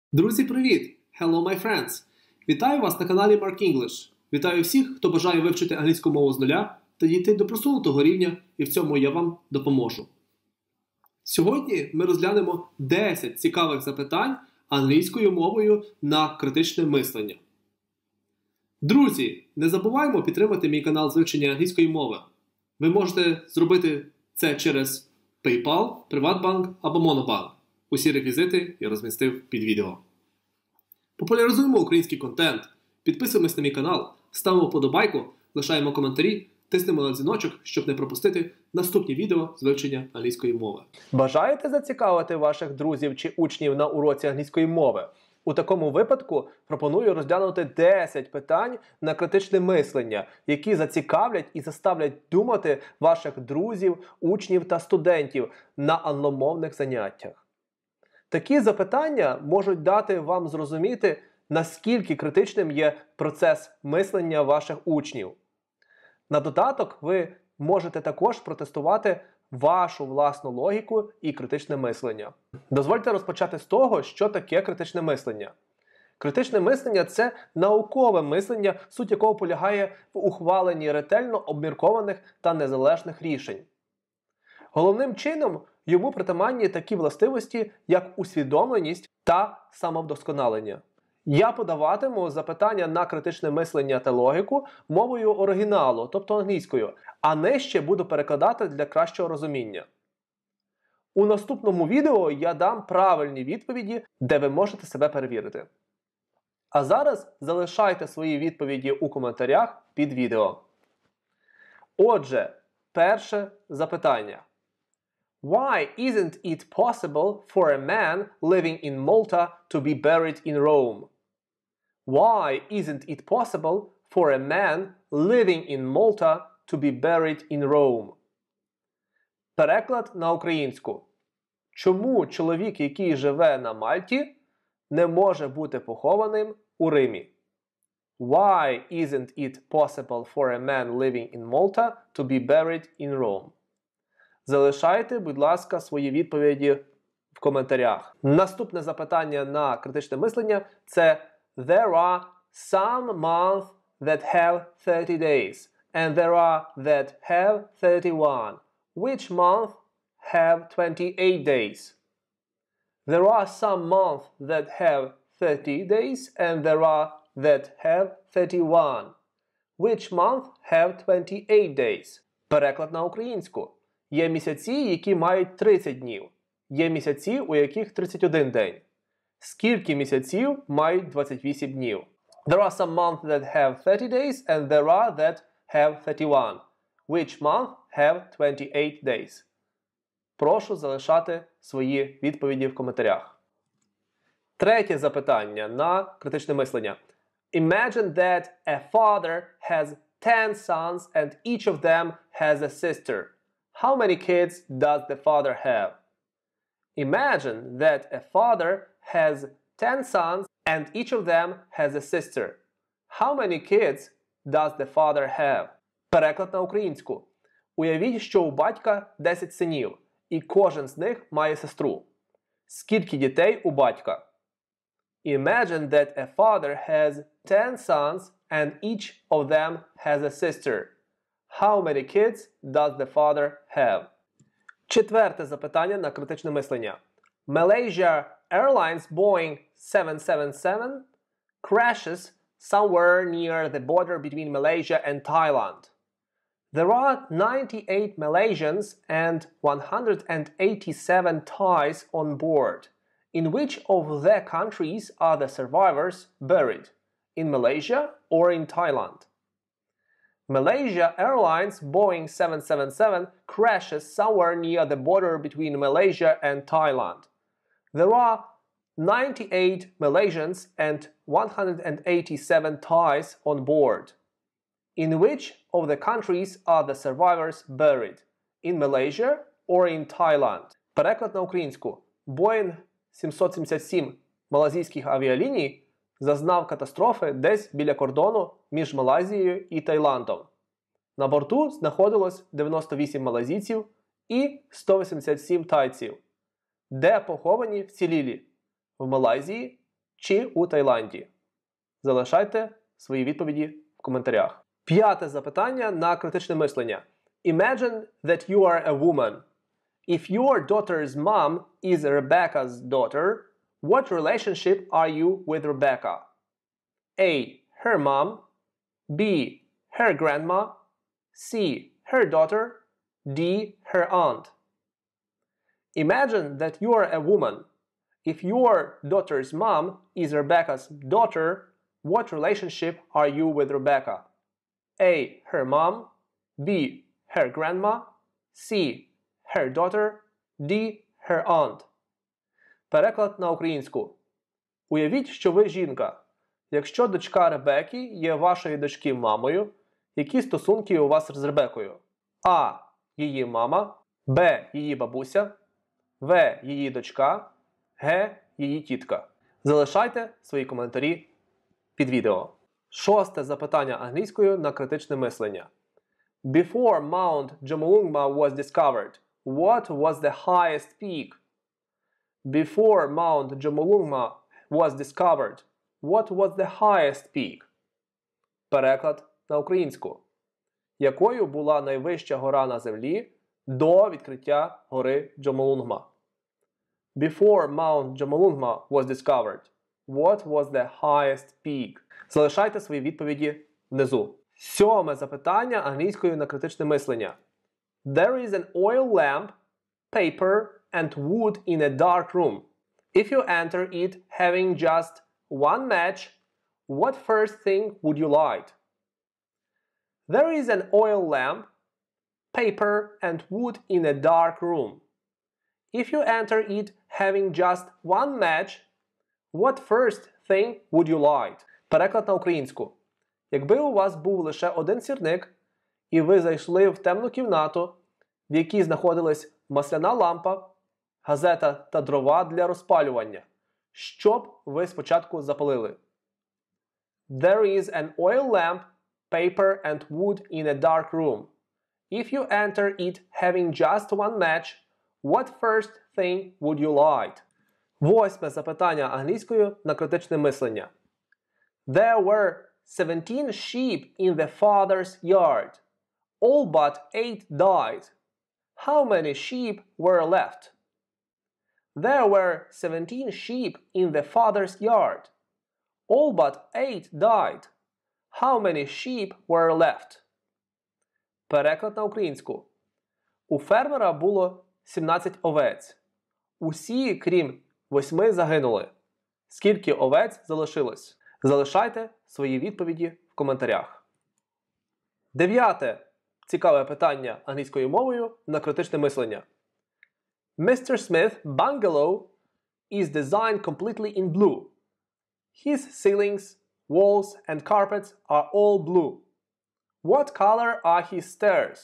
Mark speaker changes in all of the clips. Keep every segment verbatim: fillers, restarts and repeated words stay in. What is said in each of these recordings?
Speaker 1: Друзі, привіт! Hello, my friends! Вітаю вас на каналі Mark English. Вітаю всіх, хто бажає вивчити англійську мову з нуля та дійти до просунутого рівня, і в цьому я вам допоможу. Сьогодні ми розглянемо десять цікавих запитань англійською мовою на критичне мислення. Друзі, не забуваймо підтримати мій канал з вивчення англійської мови. Ви можете зробити це через PayPal, Приватбанк або Монобанк. Усі реквізити я розмістив під відео. Популяризуємо український контент, підписуємось на мій канал, ставимо вподобайку, лишаємо коментарі, тиснемо на дзвіночок, щоб не пропустити наступні відео з вивчення англійської мови.
Speaker 2: Бажаєте зацікавити ваших друзів чи учнів на уроці англійської мови? У такому випадку пропоную розглянути десять питань на критичне мислення, які зацікавлять і заставлять думати ваших друзів, учнів та студентів на англомовних заняттях. Такі запитання можуть дати вам зрозуміти, наскільки критичним є процес мислення ваших учнів. На додаток ви можете також протестувати вашу власну логіку і критичне мислення. Дозвольте розпочати з того, що таке критичне мислення. Критичне мислення – це наукове мислення, суть якого полягає в ухваленні ретельно обміркованих та незалежних рішень. Головним чином йому притаманні такі властивості, як усвідомленість та самовдосконалення. Я подаватиму запитання на критичне мислення та логіку мовою оригіналу, тобто англійською, а нижче буду перекладати для кращого розуміння. У наступному відео я дам правильні відповіді, де ви можете себе перевірити. А зараз залишайте свої відповіді у коментарях під відео. Отже, перше запитання. Why isn't it possible for a man living in Malta to be buried in Rome? Why isn't it possible for a man living in Malta to be buried in Rome? Переклад на українську. Чому чоловік, який живе на Мальті, не може бути похованим у Римі? Why isn't it possible for a man living in Malta to be buried in Rome? Залишайте, будь ласка, свої відповіді в коментарях. Наступне запитання на критичне мислення – це There are some months that have thirty days, and there are that have thirty-one. Which month have twenty-eight days? There are some months that have thirty days, and there are that have thirty-one. Which month have twenty-eight days? Переклад на українську. Є місяці, які мають тридцять днів. Є місяці, у яких тридцять один день. Скільки місяців мають двадцять вісім днів? There are some months that have thirty days, and there are that have thirty-one. Which month have twenty-eight days? Прошу залишати свої відповіді в коментарях. Третє запитання на критичне мислення. Imagine that a father has ten sons and each of them has a sister. How many kids does the father have? Imagine that a father has ten sons and each of them has a sister. How many kids does the father have? Переклад на українську. Уявіть, що у батька десять синів, і кожен з них має сестру. Скільки дітей у батька? Imagine that a father has ten sons and each of them has a sister. How many kids does the father have? Четверте запитання на критичне мислення. Malaysia Airlines Boeing seven seven seven crashes somewhere near the border between Malaysia and Thailand. There are ninety-eight Malaysians and one hundred eighty-seven Thais on board. In which of the countries are the survivors buried? In Malaysia or in Thailand? Malaysia Airlines Boeing seven seven seven crashes somewhere near the border between Malaysia and Thailand. There are ninety-eight Malaysians and one hundred eighty-seven Thais on board. In which of the countries are the survivors buried? In Malaysia or in Thailand? Переклад на українську. Boeing сімсот сімдесят сім малазійських авіаліній зазнав катастрофи десь біля кордону між Малайзією і Таїландом. На борту знаходилось дев'яносто вісім малазійців і сто вісімдесят сім тайців. Де поховані вцілілі? В Малайзії чи у Таїланді? Залишайте свої відповіді в коментарях. П'яте запитання на критичне мислення. Imagine that you are a woman. If your daughter's mom is Rebecca's daughter, what relationship are you with Rebecca? A. Her mom. B. Her grandma. C. Her daughter. D. Her aunt. Imagine that you are a woman. If your daughter's mom is Rebecca's daughter, what relationship are you with Rebecca? A. Her mom. B. Her grandma. C. Her daughter. D. Her aunt. Переклад на українську. Уявіть, що ви жінка. Якщо дочка Ребекки є вашої дочки мамою, які стосунки у вас з Ребеккою? А. Її мама. Б. Її бабуся. В. Її дочка. Г. Її тітка. Залишайте свої коментарі під відео. Шосте запитання англійською на критичне мислення. Before Mount Jomolungma was discovered, what was the highest peak? Before Mount Jomolungma was discovered, what was the highest peak? Переклад на українську. Якою була найвища гора на землі до відкриття гори Джомолунгма? Before Mount Jomolungma was discovered, what was the highest peak? Залишайте свої відповіді внизу. Сьоме запитання англійською на критичне мислення. There is an oil lamp, paper, and wood in a dark room. If you enter it having just one match, what first thing would you light? There is an oil lamp, paper, and wood in a dark room. If you enter it having just one match, what first thing would you light? Переклад на українську. Якби у вас був лише один сірник, і ви зайшли в темну кімнату, в якій знаходилась масляна лампа, газета та дрова для розпалювання, що б ви спочатку запалили? There is an oil lamp, paper, and wood in a dark room. If you enter it having just one match, what first thing would you light? Восьме запитання англійською на критичне мислення. There were seventeen sheep in the father's yard. All but eight died. How many sheep were left? There were seventeen sheep in the father's yard. All but eight died. How many sheep were left? Переклад на українську. У фермера було сімнадцять овець. Усі, крім восьми, загинули. Скільки овець залишилось? Залишайте свої відповіді в коментарях. Дев'яте цікаве питання англійською мовою на критичне мислення. Mister Smith's bungalow is designed completely in blue. His ceilings, walls, and carpets are all blue. What color are his stairs?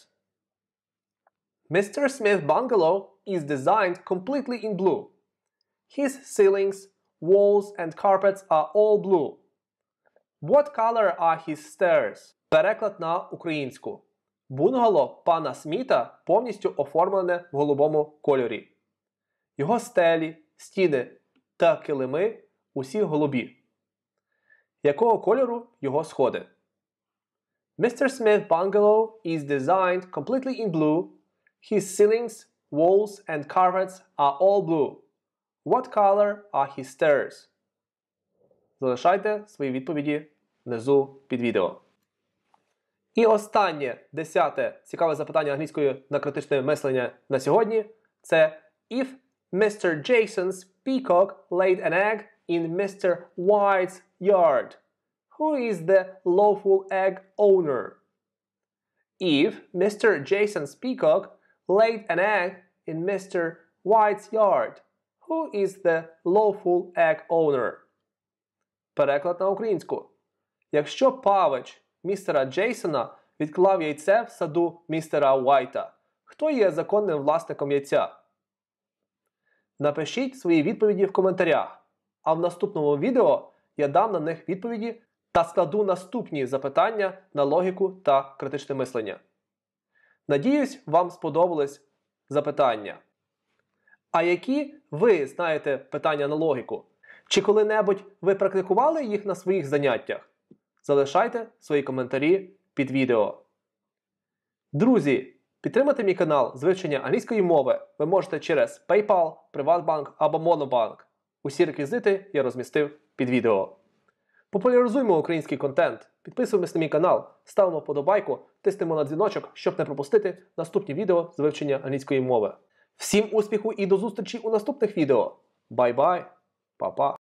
Speaker 2: Mister Smith's bungalow is designed completely in blue. His ceilings, walls, and carpets are all blue. What color are his stairs? Переклад на українську. Бунгало пана Сміта повністю оформлене в голубому кольорі. Його стелі, стіни та килими усі голубі. Якого кольору його сходи? Mister Smith's bungalow is designed completely in blue. His ceilings, walls, and carpets are all blue. What color are his stairs? Залишайте свої відповіді внизу під відео. І останнє, десяте цікаве запитання англійською на критичне мислення на сьогодні – це If Mister Jason's peacock laid an egg in Mister White's yard, who is the lawful egg owner? If Mister Jason's peacock laid an egg in Mister White's yard, who is the lawful egg owner? Переклад на українську. Якщо павич містера Джейсона відклав яйце в саду містера Уайта, хто є законним власником яйця? Напишіть свої відповіді в коментарях, а в наступному відео я дам на них відповіді та складу наступні запитання на логіку та критичне мислення. Надіюсь, вам сподобались запитання. А які ви знаєте питання на логіку? Чи коли-небудь ви практикували їх на своїх заняттях? Залишайте свої коментарі під відео. Друзі, підтримати мій канал з вивчення англійської мови ви можете через PayPal, PrivatBank або Monobank. Усі реквізити я розмістив під відео. Популяризуємо український контент, підписуємось на мій канал, ставимо вподобайку, тиснемо на дзвіночок, щоб не пропустити наступні відео з вивчення англійської мови. Всім успіху і до зустрічі у наступних відео. Бай-бай, па-па.